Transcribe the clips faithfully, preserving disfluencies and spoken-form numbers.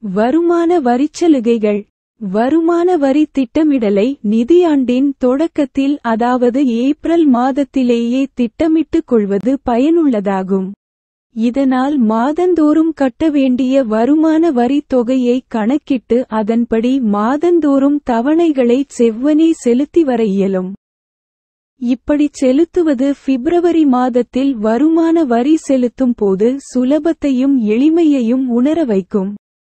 வருமான வரிச்சலுகைகள். வருமான வரி திட்டமிடலை நிதியாண்டின் தொடக்கத்தில் அதாவது ஏப்ரல் மாதத்திலேயே திட்டமிட்டுக் கொள்வது பயனுள்ளதாகும். இதனால் மாதந்தோறும் கட்ட வேண்டிய வருமான வரி தொகையை கணக்கிட்டு அதன்படி மாதந்தோறும் தவணைகளை செவ்வனே செலுத்தி வர இயலும். இப்படிச் செலுத்துவது பிப்ரவரி மாதத்தில் வருமான வரி செலுத்தும் போது சுலபத்தையும் எளிமையையும் உணர வைக்கும்.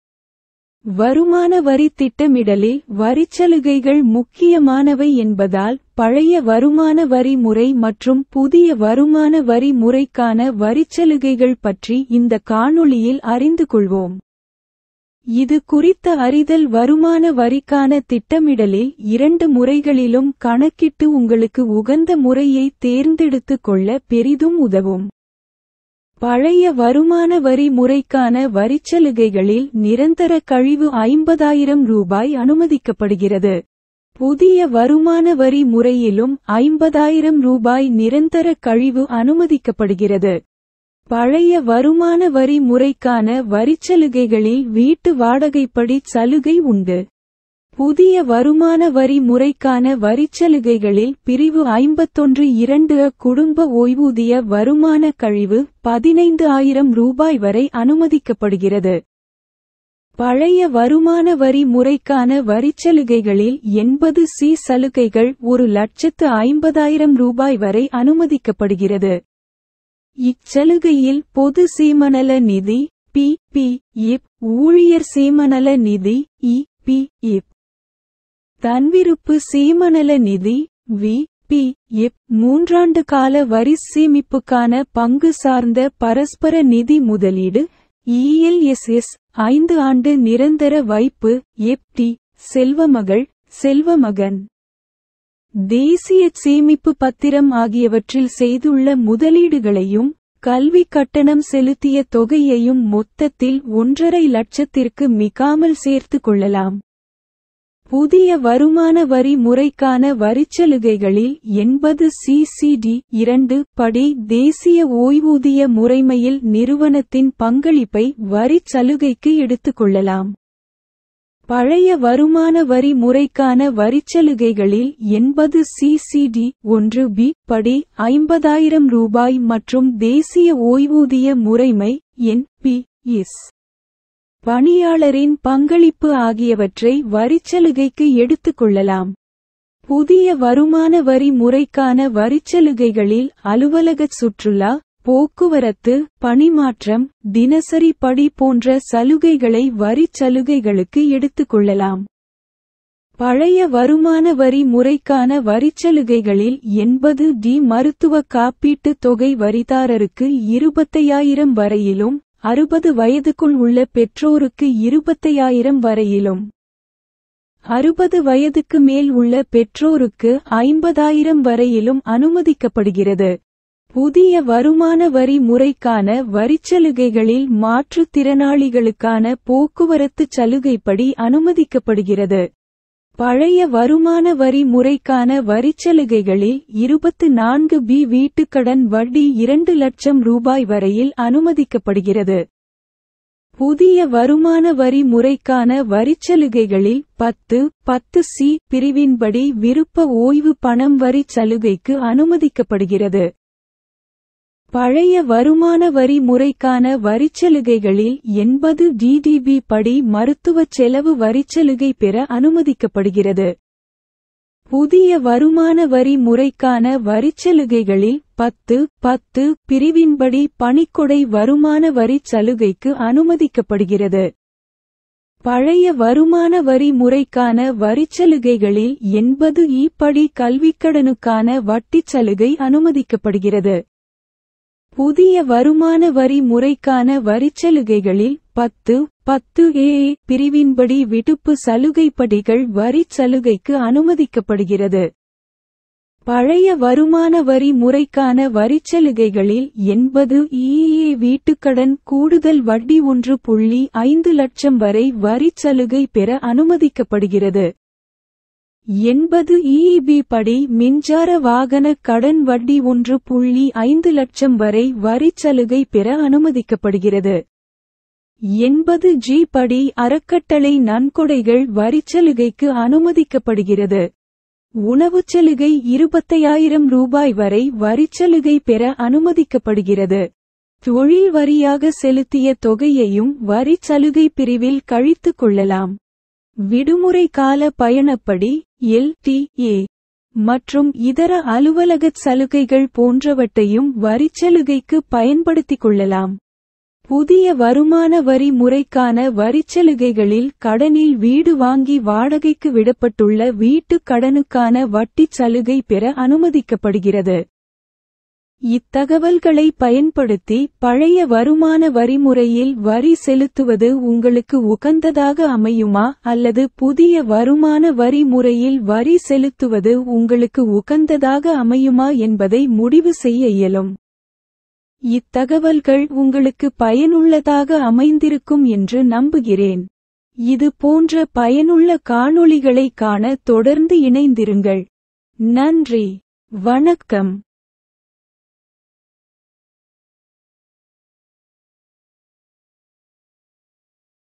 வருமான வரி திட்டமிடலில் வரிச்சலுகைகள் முக்கியமானவை என்பதால் பழைய வருமான வரி முறை மற்றும் புதிய வருமான வரி முறைக்கான வரிச்சலுகைகள் பற்றி இந்த காணொளியில் அறிந்து கொள்வோம். இது குறித்த அறிதல் வருமான வரிக்கான திட்டமிடலில் இரண்டு முறைகளிலும் கணக்கிட்டு உங்களுக்கு உகந்த முறையை தேர்ந்தெடுத்துக் கொள்ள பெரிதும் உதவும். பழைய வருமான வரி முறைக்கான வரிச்சலுகைகளில் நிரந்தர கழிவு ஐம்பதாயிரம் ரூபாய் அனுமதிக்கப்படுகிறது. புதிய வருமான வரி முறையிலும் ஐம்பதாயிரம் ரூபாய் நிரந்தர கழிவு அனுமதிக்கப்படுகிறது. பழைய வருமான வரி முறைக்கான வரிச்சலுகைகளில் வீட்டு வாடகைப்படி சலுகை உண்டு. புதிய வருமான வரி முறைக்கான வரிச்சலுகைகளில் பிரிவு ஐம்பத்தொன்று இரண்டு அ குடும்ப ஓய்வூதிய வருமான கழிவு பதினைந்து ஆயிரம் ரூபாய் வரை அனுமதிக்கப்படுகிறது. பழைய வருமான வரி முறைக்கான வரிச்சலுகைகளில் எண்பது சி சலுகைகள் ஒரு லட்சத்து ஐம்பதாயிரம் ரூபாய் வரை அனுமதிக்கப்படுகிறது. இச்சலுகையில் பொது சீமநல நிதி பி பி இப், ஊழியர் சீமநல நிதி இ பி இப், தன்விருப்பு சீமநல நிதி வி பி இப், மூன்றாண்டு கால வரி சேமிப்புக்கான பங்கு சார்ந்த பரஸ்பர நிதி முதலீடு இ எல் எஸ் எஸ், ஐந்து ஆண்டு நிரந்தர வைப்பு எப் டி, செல்வமகள் செல்வமகன், தேசிய சேமிப்பு பத்திரம் ஆகியவற்றில் செய்துள்ள முதலீடுகளையும் கல்வி கட்டணம் செலுத்திய தொகையையும் மொத்தத்தில் ஒன்றரை லட்சத்திற்கு மிகாமல் சேர்த்து கொள்ளலாம். புதிய வருமான வரி முறைக்கான வரிச்சலுகைகளில் எண்பது சி சி டி இரண்டு படி தேசிய ஓய்வூதிய முறைமையில் நிறுவனத்தின் பங்களிப்பை வரிச் சலுகைக்கு எடுத்துக் கொள்ளலாம். பழைய வருமான வரி முறைக்கான வரிச்சலுகைகளில் எண்பது சி சி டி ஒன்று பி படி ஐம்பதாயிரம் ரூபாய் மற்றும் தேசிய ஓய்வூதிய முறைமை என் பி எஸ் பணியாளரின் பங்களிப்பு ஆகியவற்றை வரிச்சலுகைக்கு எடுத்துக் கொள்ளலாம். புதிய வருமான வரி முறைக்கான வரிச்சலுகைகளில் அலுவலகச் சுற்றுலா, போக்குவரத்து, பணிமாற்றம், தினசரி படி போன்ற சலுகைகளை வரிச் சலுகைகளுக்கு எடுத்துக் கொள்ளலாம். பழைய வருமான வரி முறைக்கான வரிச்சலுகைகளில் எண்பது டி மருத்துவ காப்பீட்டு தொகை வரிதாரருக்கு இருபத்தையாயிரம் வரையிலும் அறுபது வயதுக்குள் உள்ள பெற்றோருக்கு இருபத்தையாயிரம் வரையிலும் அறுபது வயதுக்கு மேல் உள்ள பெற்றோருக்கு ஐம்பதாயிரம் வரையிலும் அனுமதிக்கப்படுகிறது. புதிய வருமான வரி முறைக்கான வரிச்சலுகைகளில் மாற்றுத்திறனாளிகளுக்கான போக்குவரத்து சலுகைப்படி அனுமதிக்கப்படுகிறது. பழைய வருமான வரி முறைக்கான வரிச்சலுகைகளில் இருபத்து நான்கு பி வீட்டுக்கடன் வட்டி இரண்டு லட்சம் ரூபாய் வரையில் அனுமதிக்கப்படுகிறது. புதிய வருமான வரி முறைக்கான வரிச்சலுகைகளில் பத்து பத்து சி பிரிவின்படி விருப்ப ஓய்வு பணம் வரி சலுகைக்கு அனுமதிக்கப்படுகிறது. பழைய வருமான வரி முறைக்கான வரிச்சலுகைகளில் எண்பது டி டி பி படி மருத்துவச் செலவு வரிச்சலுகை பெற அனுமதிக்கப்படுகிறது. புதிய வருமான வரி முறைக்கான வரிச்சலுகைகளில் பத்து பத்து பிரிவின்படி பணிக்கொடை வருமான வரிச் சலுகைக்கு அனுமதிக்கப்படுகிறது. பழைய வருமான வரி முறைக்கான வரிச்சலுகைகளில் எண்பது இ படி கல்விக்கடனுக்கான வட்டிச் சலுகை அனுமதிக்கப்படுகிறது. புதிய வருமான வரி முறைக்கான வரிச்சலுகைகளில் பத்து பத்து ஏ பிரிவின்படி விடுப்பு சலுகைப்படிகள் வரிச் சலுகைக்கு அனுமதிக்கப்படுகிறது. பழைய வருமான வரி முறைக்கான வரிச்சலுகைகளில் எண்பது இ வீட்டுக்கடன் கூடுதல் வட்டி ஒன்று புள்ளி ஐந்து லட்சம் வரை வரிச் சலுகை பெற அனுமதிக்கப்படுகிறது. எண்பது இ பி படி மின்சார வாகன கடன் வட்டி ஒன்று புள்ளி ஐந்து லட்சம் வரை வரிச் சலுகை பெற அனுமதிக்கப்படுகிறது. எண்பது ஜி படி அறக்கட்டளை நன்கொடைகள் வரிச்சலுகைக்கு அனுமதிக்கப்படுகிறது. உணவுச்சலுகை இருபத்தையாயிரம் ரூபாய் வரை வரிச்சலுகை பெற அனுமதிக்கப்படுகிறது. தொழில் வரியாக செலுத்திய தொகையையும் வரிச்சலுகை பிரிவில் கழித்துக் கொள்ளலாம். விடுமுறை கால பயணப்படி எல் டி ஏ மற்றும் இதர அலுவலகச் சலுகைகள் போன்றவற்றையும் வரிச்சலுகைக்கு பயன்படுத்திக் கொள்ளலாம். புதிய வருமான வரி முறைக்கான வரிச்சலுகைகளில் கடனில் வீடு வாங்கி வாடகைக்கு விடப்பட்டுள்ள வீட்டுக் கடனுக்கான வட்டிச் சலுகை பெற அனுமதிக்கப்படுகிறது. இத்தகவல்களை பயன்படுத்தி பழைய வருமான வரி முறையில் வரி செலுத்துவது உங்களுக்கு உகந்ததாக அமையுமா அல்லது புதிய வருமான வரி முறையில் வரி செலுத்துவது உங்களுக்கு உகந்ததாக அமையுமா என்பதை முடிவு செய்ய இயலும். இத்தகவல்கள் உங்களுக்கு பயனுள்ளதாக அமைந்திருக்கும் என்று நம்புகிறேன். இது போன்ற பயனுள்ள காணொளிகளை காண தொடர்ந்து இணைந்திருங்கள். நன்றி. வணக்கம்.